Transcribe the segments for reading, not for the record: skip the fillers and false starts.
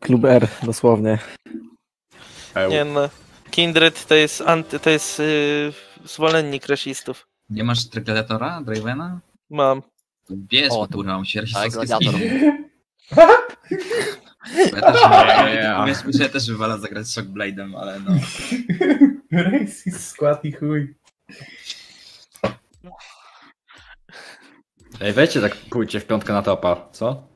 Klub R, dosłownie. Nie no. Kindred to jest zwolennik rasistów. Nie masz Gladiatora, Dravena? Mam. Wiesz, kurwa, on się rasistowski Gladiator. skin. Powiedzmy, że ja też wywalę zagrać Shockblade'em, ale no. Racist skład i chuj. Ej, weźcie tak, pójdźcie w piątkę na topa, co?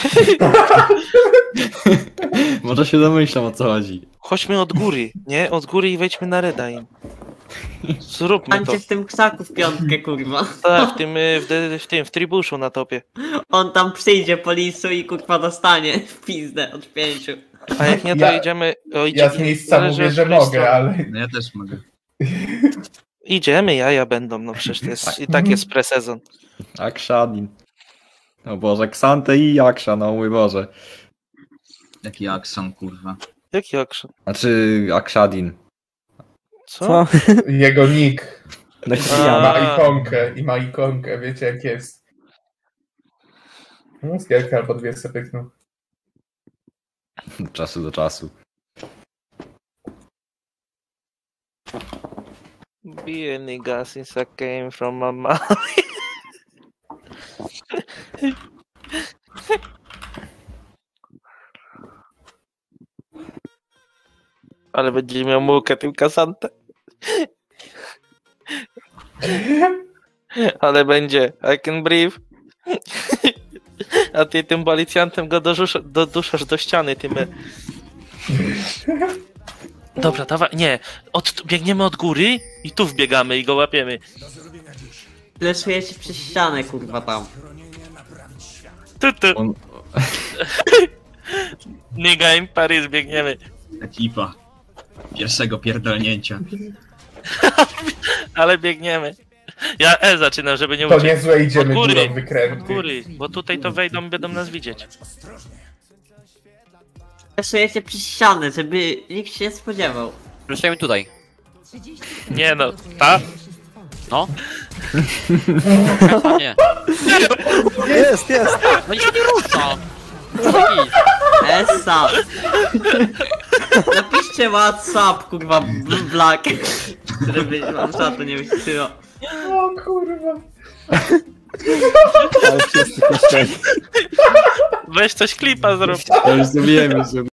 Może się domyślam, o co chodzi. Chodźmy od góry, nie? Od góry i wejdźmy na Redain. Zróbmy to. Stańcie w tym krzaku w piątkę, kurwa. Tak, w tribuszu na topie. On tam przyjdzie po lisu i kurwa dostanie w pizdę od 5. A jak nie, to idziemy... Ja z miejsca mówię, że mogę, ale... No ja też mogę. Idziemy, jaja będą, no przecież to jest, i tak jest pre-sezon. Akshadin. O Boże, Xante i Aksha, no mój Boże. Jaki Axon, kurwa. Jaki action? Znaczy, Akshadin. Co? Jego nick. A. Ma ikonkę, wiecie jak jest. No, z gierka albo dwie sobie pyknął. Od czasu do czasu. Be a nigga since I came from my mouth. Ale będzie miał mułkę tym kasantę. Ale będzie. I can breathe. A ty tym policjantem go doduszasz do ściany tym. Dobra, dawaj. Nie. Biegniemy od góry i tu wbiegamy i go łapiemy. Fleszuje się przez ścianę, kurwa tam. Tu. Nigga in Paris, biegniemy. Ekipa. Pierwszego pierdolnięcia. Ale biegniemy. Ja zaczynam, żeby nie To uciec. niezłe idziemy Od góry, górą wykręty. od góry, bo tutaj to wejdą, będą nas widzieć. Fleszuje się przez ścianę, żeby nikt się nie spodziewał. Wrzucajmy tutaj. Nie no, ta? No. Nie. Jest! No i się nie rusza. Essa! Napiszcie WhatsApp, kurwa, Black. Żeby wam czatu nie wyświetliło. O kurwa. Ale wszyscy puszczeni. Weź coś klipa zrób. Ja już zrobiłem.